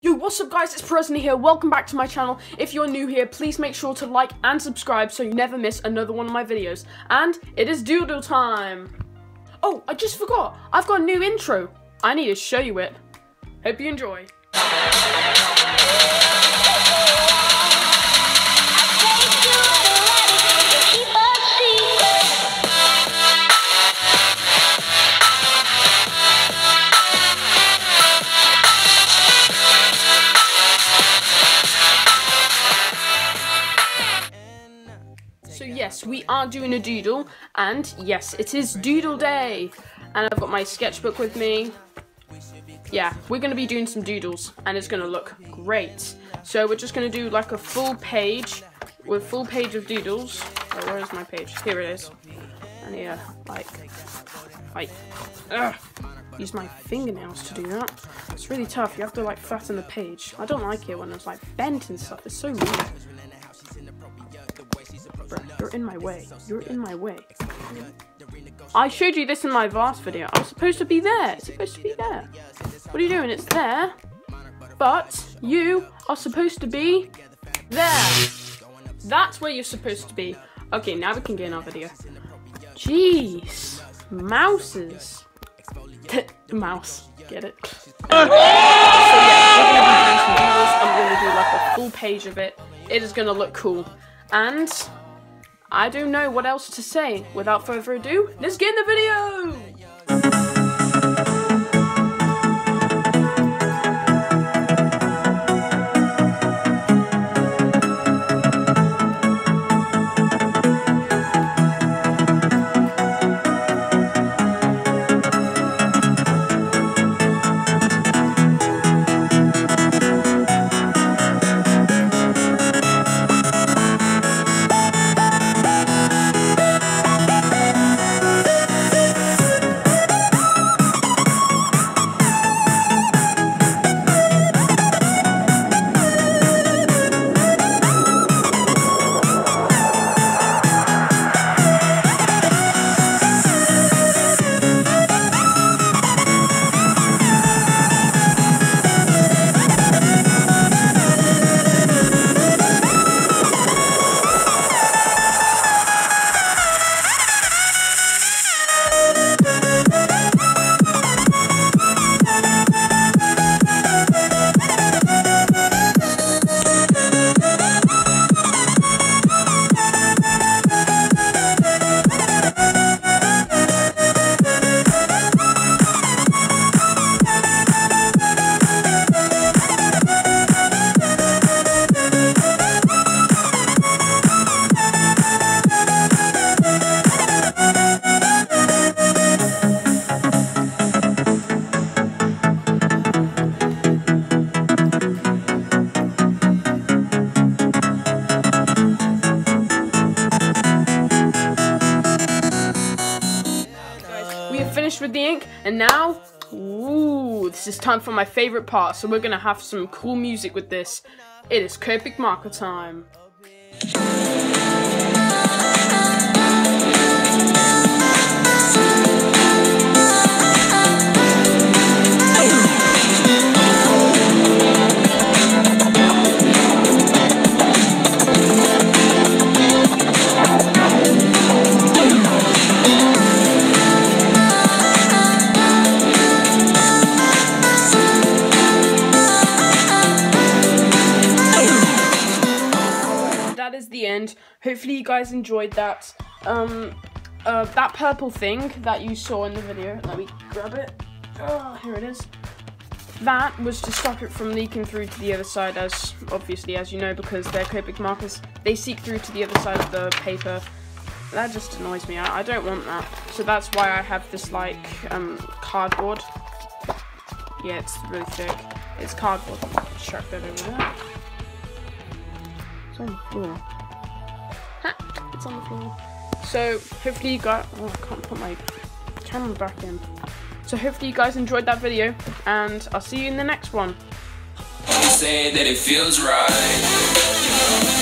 Yo, what's up guys, it's Presney here, welcome back to my channel. If you're new here, please make sure to like and subscribe so you never miss another one of my videos. And it is doodle time. Oh, I just forgot, I've got a new intro. I need to show you it. Hope you enjoy. So yes, we are doing a doodle, and yes, it is doodle day. And I've got my sketchbook with me. Yeah, we're going to be doing some doodles, and it's going to look great. So we're just going to do like a full page, with full page of doodles. Oh, where is my page? Here it is. And yeah, use my fingernails to do that. It's really tough, you have to like flatten the page. I don't like it when it's like bent and stuff, it's so weird. You're in my way. You're in my way. I showed you this in my last video. I was supposed to be there. It's supposed to be there. What are you doing? It's there. But you are supposed to be there. That's where you're supposed to be. Okay, now we can get in our video. Jeez. Mouses. Mouse. Get it? So yeah, we're going to be doing some doodles. I'm going to do like a full page of it. It is going to look cool. And I don't know what else to say. Without further ado, let's get in the video! Finished with the ink, and now, ooh, this is time for my favorite part. So we're gonna have some cool music with this. It is Copic marker time. The end. Hopefully you guys enjoyed that. That purple thing that you saw in the video. Let me grab it. Oh, here it is. That was to stop it from leaking through to the other side, as obviously, as you know, because they're Copic markers, they seep through to the other side of the paper. That just annoys me. I don't want that. So that's why I have this like cardboard. Yeah, it's really thick. It's cardboard. Chuck that over there. It's on the floor. Ha! It's on the floor. So hopefully you guys. Oh, I can't put my camera back in. So hopefully you guys enjoyed that video, and I'll see you in the next one. Say that it feels right.